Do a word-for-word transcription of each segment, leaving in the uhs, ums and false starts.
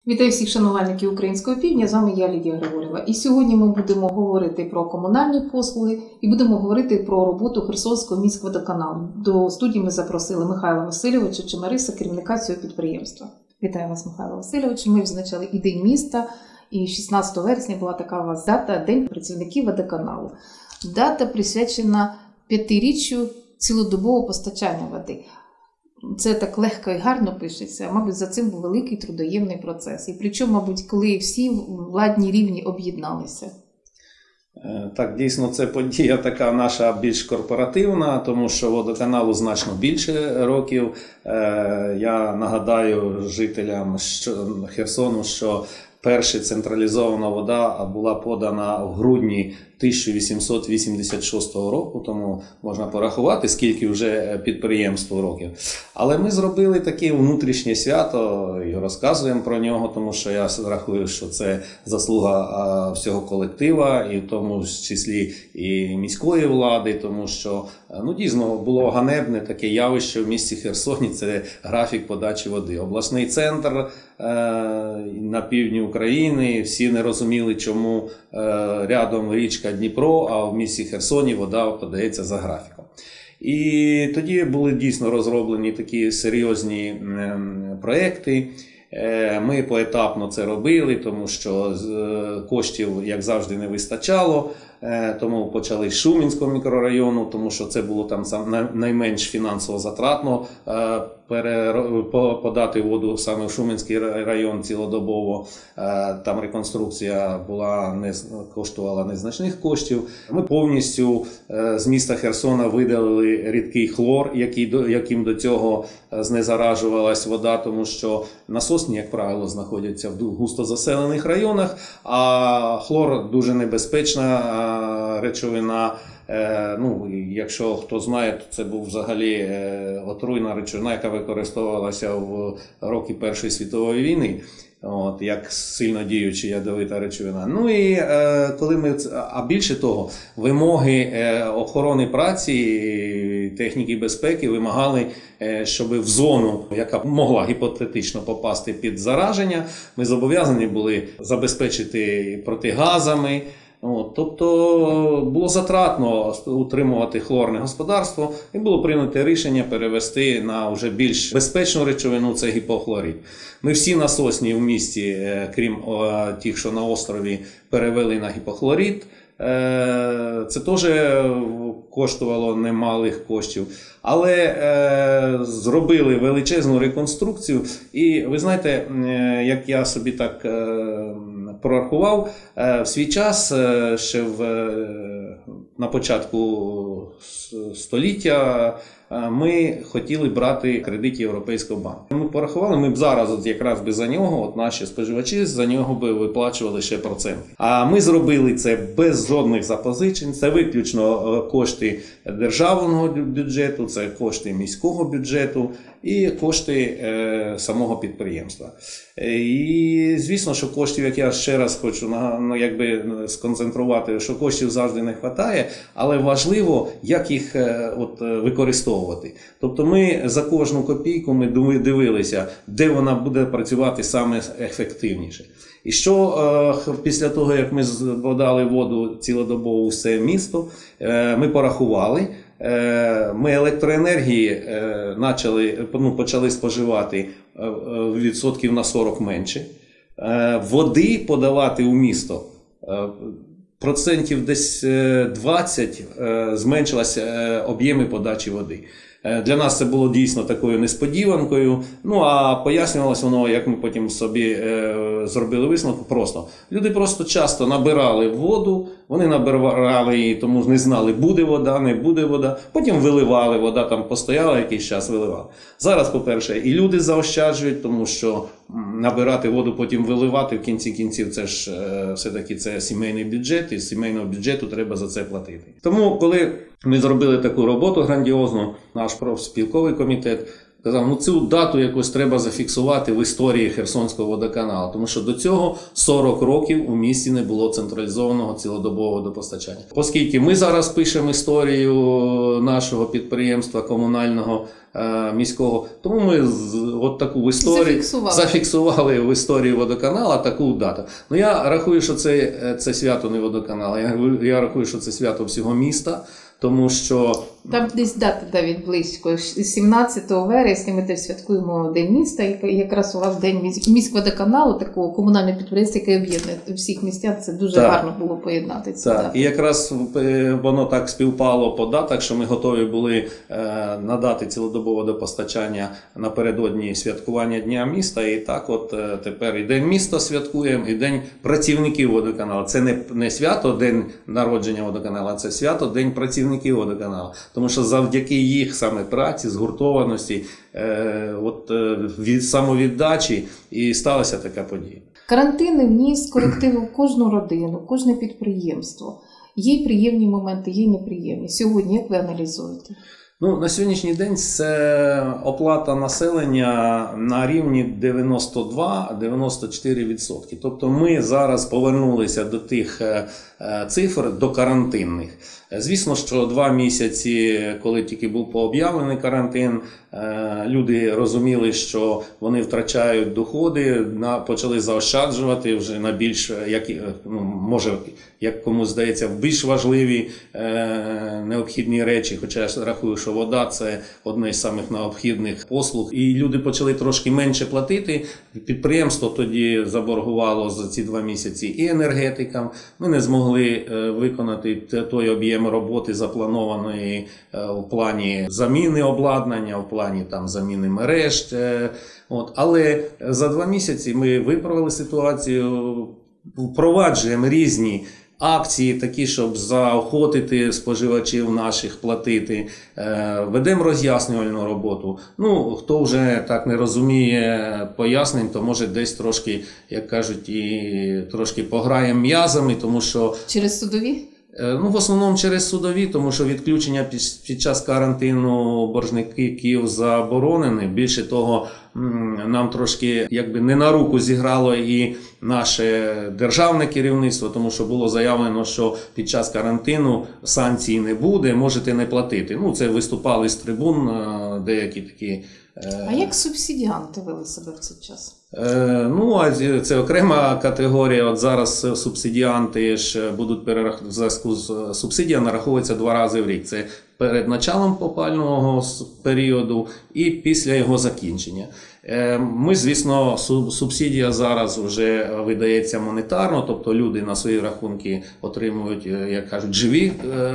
Вітаю всіх шанувальників Українського Півдня, з вами я, Лідія Григорєва. І сьогодні ми будемо говорити про комунальні послуги і будемо говорити про роботу Херсонського міськводоканалу. До студії ми запросили Михайла Васильовича Чемериса, керівника цього підприємства. Вітаю вас, Михайло Васильович. Ми відзначали і День міста, і шістнадцятого вересня була така у вас дата – День працівників водоканалу. Дата присвячена п'ятиріччю цілодобового постачання води. Це так легко і гарно пишеться, мабуть, за цим був великий трудоємний процес. І причому, мабуть, коли всі владні рівні об'єдналися. Так, дійсно, це подія така наша більш корпоративна, тому що водоканалу значно більше років. Я нагадаю жителям Херсону, що перша централізована вода була подана в грудні тисяча вісімсот вісімдесят шостого року, тому можна порахувати, скільки вже підприємству років. Але ми зробили таке внутрішнє свято і розказуємо про нього, тому що я рахую, що це заслуга всього колектива, і в тому числі і міської влади, тому що ну, дійсно було ганебне таке явище в місті Херсоні, це графік подачі води. Обласний центр е, на півдні України, всі не розуміли, чому е, рядом річка Дніпро, а в місті Херсоні вода подається за графіком. І тоді були дійсно розроблені такі серйозні проекти. Ми поетапно це робили, тому що коштів, як завжди, не вистачало. Тому почали з Шумінського мікрорайону, тому що це було там найменш фінансово затратно подати воду саме в Шумінський район цілодобово. Там реконструкція була, не, коштувала незначних коштів. Ми повністю з міста Херсона видалили рідкий хлор, який, яким до цього знезаражувалась вода, тому що насосні, як правило, знаходяться в густозаселених районах, а хлор дуже небезпечна речовина. Ну, якщо хто знає, то це був взагалі отруйна речовина, яка використовувалася в роки Першої світової війни, от, як сильно діюча ядовита речовина. Ну і е, коли ми, а більше того, вимоги е, охорони праці, техніки безпеки вимагали, е, щоб в зону, яка могла гіпотетично попасти під зараження, ми зобов'язані були забезпечити протигазами. От, тобто було затратно утримувати хлорне господарство і було прийнято рішення перевести на вже більш безпечну речовину, це гіпохлорид. Ми всі насосні в місті, крім тих, що на острові, перевели на гіпохлорид. Це теж коштувало немалих коштів, але е, зробили величезну реконструкцію. І ви знаєте, е, як я собі так е, прорахував, е, в свій час, е, ще в, е, на початку століття, ми хотіли брати кредит Європейського банку. Ми порахували, ми б зараз от якраз би за нього, от наші споживачі за нього би виплачували ще проценти. А ми зробили це без жодних запозичень, це виключно кошти державного бюджету, це кошти міського бюджету і кошти е, самого підприємства. І звісно, що коштів, як я ще раз хочу ну, якби сконцентрувати, що коштів завжди не вистачає, але важливо, як їх е, от, використовувати. Тобто ми за кожну копійку ми дивилися, де вона буде працювати саме ефективніше. І що е, після того, як ми подали воду цілодобово у все місто, е, ми порахували, е, ми електроенергії е, почали, ну, почали споживати е, відсотків на сорок менше, е, води подавати у місто е, процентів десь двадцять е, зменшилися е, об'єми подачі води. Для нас це було дійсно такою несподіванкою. Ну, а пояснювалося воно, як ми потім собі е, зробили висновок, просто. Люди просто часто набирали воду, вони набирали її, тому не знали, буде вода, не буде вода. Потім виливали, вода там постояла, якийсь час виливали. Зараз, по-перше, і люди заощаджують, тому що набирати воду, потім виливати, в кінці кінців, це ж е, все-таки це сімейний бюджет, і з сімейного бюджету треба за це платити. Тому, коли ми зробили таку роботу грандіозну, наш профспілковий комітет казав, ну цю дату якось треба зафіксувати в історії Херсонського водоканалу, тому що до цього сорок років у місті не було централізованого цілодобового водопостачання. Оскільки ми зараз пишемо історію нашого підприємства комунального е, міського, тому ми з, от таку історію зафіксували. зафіксували в історії водоканала таку дату. Ну я рахую, що це, це свято не водоканала, я, я рахую, що це свято всього міста. Тому що там десь дата навіть близько. сімнадцятого вересня ми теж святкуємо День міста, і якраз у вас День міськводоканалу, такого комунального підприємства, яке об'єднує всіх містян. Це дуже так. гарно було поєднати ці так. дати. І якраз воно так співпало по датах, що ми готові були е, надати цілодобове водопостачання напередодні святкування Дня міста. І так от е, тепер і День міста святкуємо, і День працівників водоканалу. Це не, не свято День народження водоканалу, а це свято День працівників водоканалу. Тому що завдяки їх саме праці, згуртованості, е, от, е, від самовіддачі і сталася така подія. Карантин вніс корективи в кожну родину, в кожне підприємство. Є й приємні моменти, є й неприємні. Сьогодні як ви аналізуєте? Ну, на сьогоднішній день це оплата населення на рівні дев'яносто два - дев'яносто чотири відсотки. Тобто ми зараз повернулися до тих цифр, до карантинних. Звісно, що два місяці, коли тільки був пооб'явлений карантин, люди розуміли, що вони втрачають доходи, почали заощаджувати вже на більш, як, ну, може, як комусь здається, в більш важливі необхідні речі, хоча я рахую, що вода – це одне з самих необхідних послуг. І люди почали трошки менше платити. Підприємство тоді заборгувало за ці два місяці і енергетикам. Ми не змогли виконати той об'єм роботи, запланованої в плані заміни обладнання, в плані там заміни мереж. От. Але за два місяці ми виправили ситуацію, впроваджуємо різні акції такі, щоб заохотити споживачів наших платити. Ведемо роз'яснювальну роботу. Ну, хто вже так не розуміє пояснень, то може десь трошки, як кажуть, і трошки пограємо м'язами, тому що... Через судові? Ну, в основному через судові, тому що відключення під, під час карантину боржників заборонені. Більше того, нам трошки якби не на руку зіграло і наше державне керівництво, тому що було заявлено, що під час карантину санкцій не буде, можете не платити. Ну, це виступали з трибун деякі такі. А як субсидіанти вели себе в цей час? Е, ну, а це окрема категорія. От зараз субсидіанти ж будуть перерахувати, в зв'язку з субсидія нараховується два рази в рік. Це перед началом опалювального періоду і після його закінчення. Ми, звісно, субсидія зараз вже видається монетарно, тобто люди на свої рахунки отримують, як кажуть, живі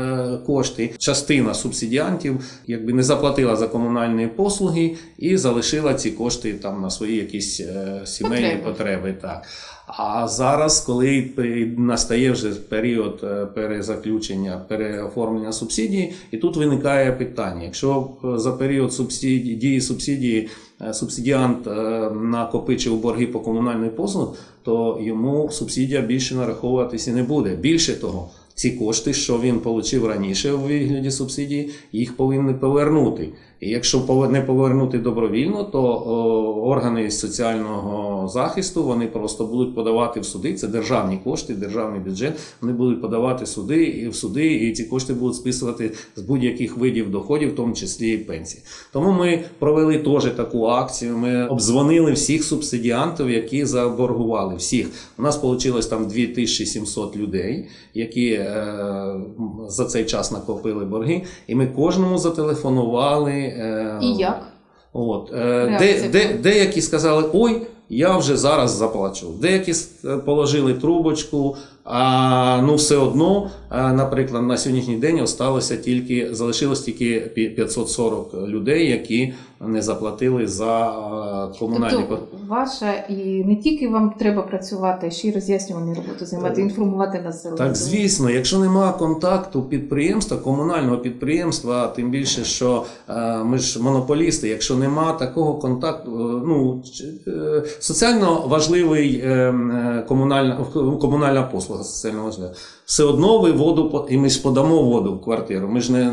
кошти. Частина субсидіантів якби не заплатила за комунальні послуги і залишила ці кошти там на свої якісь сімейні потреби. потреби так. А зараз, коли настає вже період перезаключення, переоформлення субсидії, і тут виникає питання. Якщо за період субсидії, дії субсидії субсидіант накопичив борги по комунальній послузі, то йому субсидія більше нараховуватися не буде. Більше того, ці кошти, що він отримав раніше у вигляді субсидії, їх повинні повернути. І якщо не повернути добровільно, то органи соціального захисту, вони просто будуть подавати в суди, це державні кошти, державний бюджет, вони будуть подавати суди, і в суди, і ці кошти будуть списувати з будь-яких видів доходів, в тому числі і пенсії. Тому ми провели теж таку акцію, ми обдзвонили всіх субсидіантів, які заборгували, всіх. У нас вийшло там дві тисячі сімсот людей, які е, за цей час накопили борги, і ми кожному зателефонували. І як? От. Де, де, деякі сказали, ой, я вже зараз заплачу. Деякі положили трубочку, а ну все одно, наприклад, на сьогоднішній день осталося тільки, залишилось тільки п'ятсот сорок людей, які не заплатили за комунальні послуги. Тобто ваша, і не тільки вам треба працювати, а ще й роз'яснювальні роботи займати, інформувати населення. Так, звісно, якщо немає контакту підприємства, комунального підприємства, тим більше, що е, ми ж монополісти, якщо немає такого контакту, е, ну, е, соціально важливий е, комунальна, комунальна послуга, соціально важлива. Все одно ви воду, і ми ж подамо воду в квартиру, ми ж не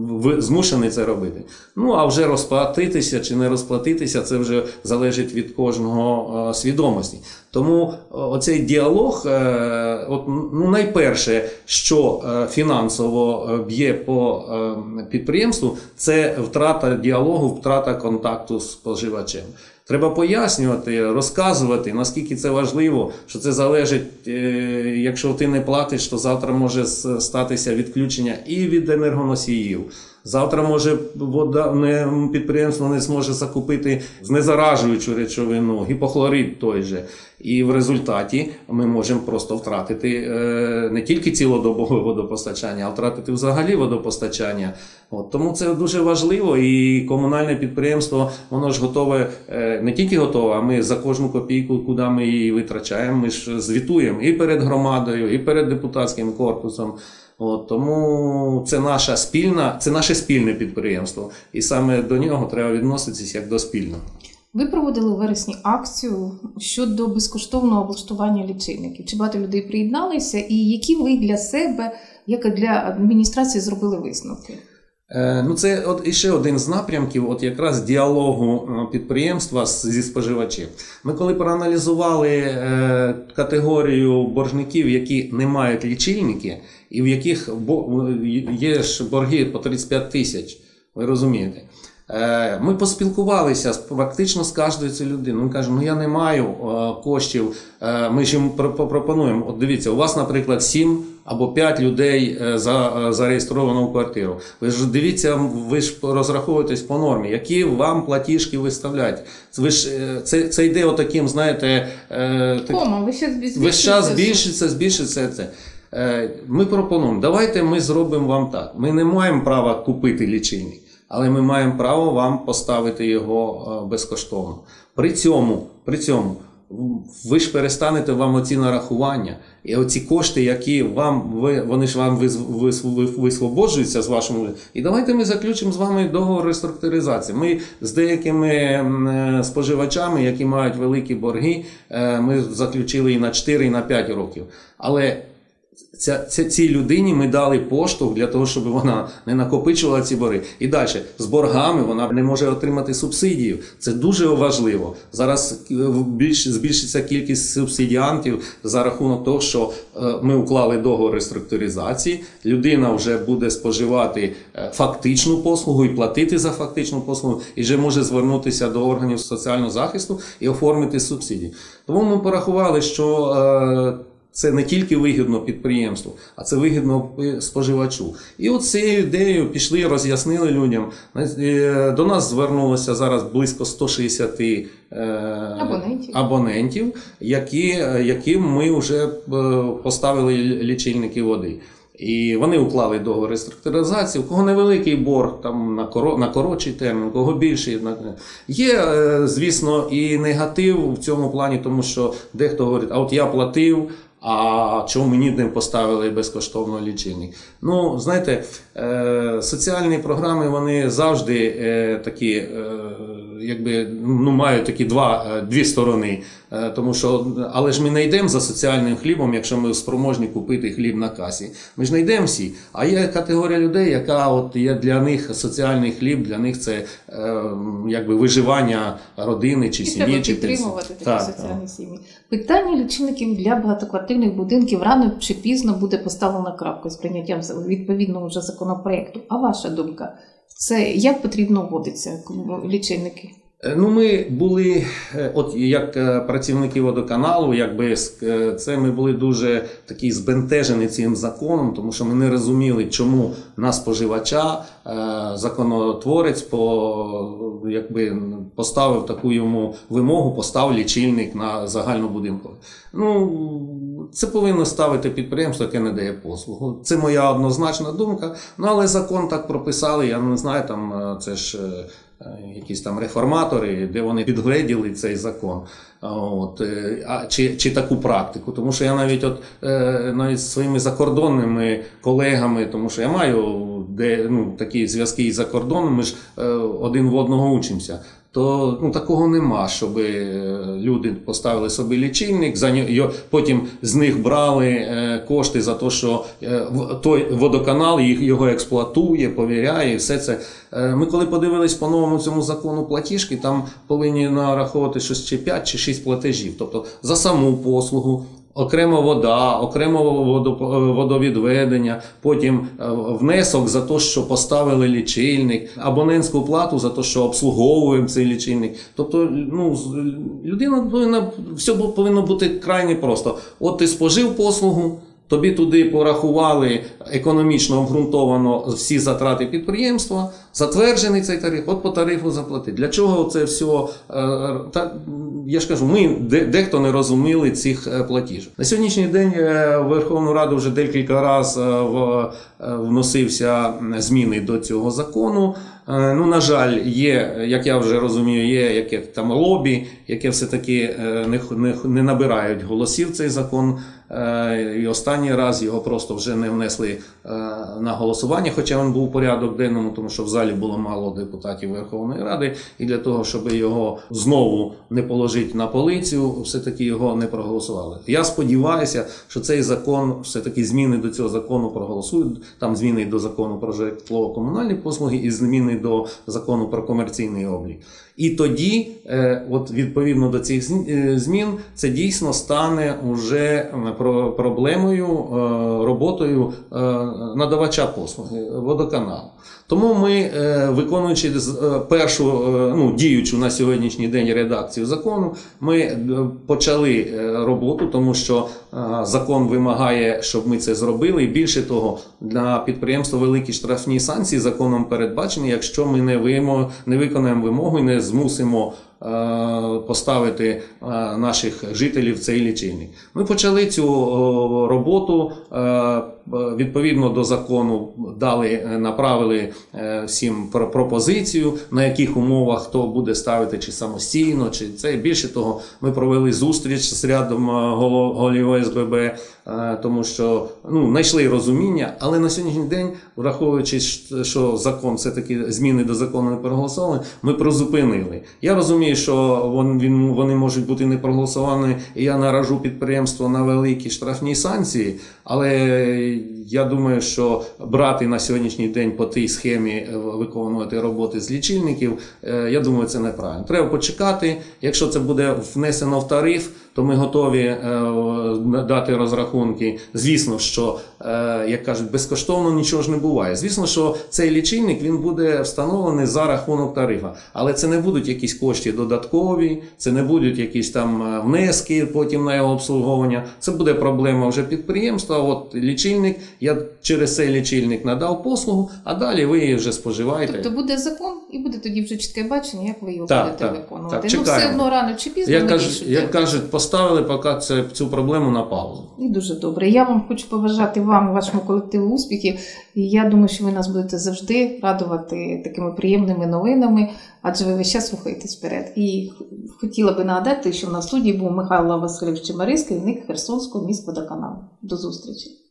змушений це робити. Ну, а вже розплатитися чи не розплатитися, це вже залежить від кожного свідомості. Тому оцей діалог, от, ну, найперше, що фінансово б'є по підприємству, це втрата діалогу, втрата контакту з споживачем. Треба пояснювати, розказувати, наскільки це важливо, що це залежить, якщо ти не платиш, то завтра може статися відключення і від енергоносіїв. Завтра може вода, не, підприємство не зможе закупити знезаражуючу речовину, гіпохлорид той же. І в результаті ми можемо просто втратити е, не тільки цілодобове водопостачання, а втратити взагалі водопостачання. От, тому це дуже важливо, і комунальне підприємство, воно ж готове, е, не тільки готове, а ми за кожну копійку, куди ми її витрачаємо, ми ж звітуємо і перед громадою, і перед депутатським корпусом. От, тому це наша спільна, це наше спільне підприємство, і саме до нього треба відноситися як до спільного. Ви проводили у вересні акцію щодо безкоштовного облаштування лічильників. Чи багато людей приєдналися, і які ви для себе, як і для адміністрації, зробили висновки? Ну, це от іще один з напрямків, от якраз діалогу підприємства зі споживачем. Ми коли проаналізували е, категорію боржників, які не мають лічильники, і в яких є ж борги по тридцять п'ять тисяч, ви розумієте, е, ми поспілкувалися практично з кожною цією людиною. Ми кажемо, ну я не маю е, коштів, е, ми ж їм пропонуємо, от дивіться, у вас, наприклад, сім або п'ять людей за, зареєстровано в квартиру. Ви ж дивіться, ви ж розраховуєтесь по нормі, які вам платіжки виставляють. Ви ж, це, це йде отаким, знаєте, Кома, ви ще збільшиться. Весь час збільшиться, збільшиться це. Ми пропонуємо, давайте ми зробимо вам так. Ми не маємо права купити лічильник, але ми маємо право вам поставити його безкоштовно. При цьому, при цьому, ви ж перестанете вам оці нарахування, і оці кошти, які вам, ви, вони ж вам висвободжуються з вашому, і давайте ми заключимо з вами договор реструктуризації. Ми з деякими споживачами, які мають великі борги, ми заключили і на чотири, і на п'ять років. Але Ця, ця, цій людині ми дали поштовх для того, щоб вона не накопичувала ці борги. І далі, з боргами вона не може отримати субсидію. Це дуже важливо. Зараз більш, збільшиться кількість субсидіантів за рахунок того, що е, ми уклали договор реструктуризації. Людина вже буде споживати фактичну послугу і платити за фактичну послугу, і вже може звернутися до органів соціального захисту і оформити субсидії. Тому ми порахували, що е, це не тільки вигідно підприємству, а це вигідно споживачу. І от цією ідеєю пішли, роз'яснили людям. До нас звернулося зараз близько сто шістдесят абонентів, абонентів які, яким ми вже поставили лічильники води. І вони уклали договор реструктуризації, у кого невеликий борг, там на, коро, на коротший термін, у кого більший. Є, звісно, і негатив в цьому плані, тому що дехто говорить, а от я платив, а чому мені не поставили безкоштовно лічильник? Ну, знаєте, е, соціальні програми, вони завжди е, такі, е, якби, ну, мають такі два, дві сторони. Е, тому що, але ж ми не йдемо за соціальним хлібом, якщо ми спроможні купити хліб на касі. Ми ж не йдемо всі. А є категорія людей, яка от є для них соціальний хліб, для них це е, якби виживання родини чи сім'ї. Треба підтримувати такі соціальні сім'ї. Питання лічильників для багатоквартирних будинків рано чи пізно буде поставлена крапка з прийняттям відповідного вже законопроекту. А ваша думка, це як потрібно вводитися лічильники? Ну, ми були, от як працівники водоканалу, якби це ми були дуже такі збентежені цим законом, тому що ми не розуміли, чому на споживача законотворець по, якби, поставив таку йому вимогу, постав лічильник на загальнобудинковий. Ну, це повинно ставити підприємство, яке не дає послугу. Це моя однозначна думка, ну, але закон так прописали, я не знаю, там це ж якісь там реформатори, де вони підгледіли цей закон, от, а, чи, чи таку практику. Тому що я навіть от, навіть зі своїми закордонними колегами, тому що я маю де ну, такі зв'язки із за кордоном, ми ж е, один в одного учимося. То ну, такого нема, щоб люди поставили собі лічильник, за нього, потім з них брали е, кошти за те, що е, той водоканал їх, його експлуатує, повіряє і все це. Е, ми коли подивились по новому цьому закону платіжки, там повинні нараховувати щось чи п'ять чи шість платежів. Тобто за саму послугу, окремо вода, окремо водовідведення, потім внесок за те, що поставили лічильник, абонентську плату за те, що обслуговуємо цей лічильник. Тобто, ну, людина повинна, все повинно бути крайне просто. От ти спожив послугу, тобі туди порахували економічно обґрунтовано всі затрати підприємства, затверджений цей тариф, от по тарифу заплати. Для чого це все? Та, я ж кажу, ми дехто не розуміли цих платіжок. На сьогоднішній день в Верховну Раду вже декілька разів вносився зміни до цього закону. Ну, на жаль, є, як я вже розумію, є яке там лобі, яке все-таки не, не, не набирають голосів цей закон. І останній раз його просто вже не внесли на голосування, хоча він був у порядок денному, тому що в залі було мало депутатів Верховної Ради, і для того, щоб його знову не положити на полицю, все-таки його не проголосували. Я сподіваюся, що цей закон, все-таки зміни до цього закону проголосують, там зміни до закону про житлово-комунальні послуги і зміни до закону про комерційний облік. І тоді, от відповідно до цих змін, це дійсно стане уже проблемою, роботою надавача послуги, водоканалу. Тому ми, виконуючи першу, ну, діючу на сьогоднішній день редакцію закону, ми почали роботу, тому що закон вимагає, щоб ми це зробили. І більше того, для підприємства великі штрафні санкції законом передбачені, якщо ми не, вимо, не виконаємо вимогу і не змусимо поставити наших жителів в цей лічильник. Ми почали цю роботу, відповідно до закону дали, направили всім пропозицію, на яких умовах хто буде ставити, чи самостійно, чи це. Більше того, ми провели зустріч з рядом голів О С Б Б, тому що ну, знайшли розуміння, але на сьогоднішній день, враховуючи, що закон, все-таки зміни до закону не проголосовані, ми призупинили. Я розумію, що вони можуть бути не проголосовані, і я наражу підприємство на великі штрафні санкції, але я думаю, що брати на сьогоднішній день по тій схемі виконувати роботи з лічильників, я думаю, це неправильно. Треба почекати, якщо це буде внесено в тариф, то ми готові дати розрахунки. Звісно, що, як кажуть, безкоштовно нічого ж не буває. Звісно, що цей лічильник, він буде встановлений за рахунок тарифа. Але це не будуть якісь кошти додаткові, це не будуть якісь там внески потім на його обслуговування. Це буде проблема вже підприємства. От лічильник, я через цей лічильник надав послугу, а далі ви її вже споживаєте. Тобто буде закон і буде тоді вже чітке бачення, як ви його так, будете так, виконувати. Так, ну все одно рано чи пізно як ми кажуть, як кажуть, поставили поки це, цю проблему на паузу. І дуже добре. Я вам хочу побажати вам і вашому колективу успіхів. І я думаю, що ви нас будете завжди радувати такими приємними новинами, адже ви весь час рухаєтесь вперед. І хотіла би нагадати, що на студії був Михайло Васильович Чемерис, керівник Херсонського міськводоканалу. До зустрічі.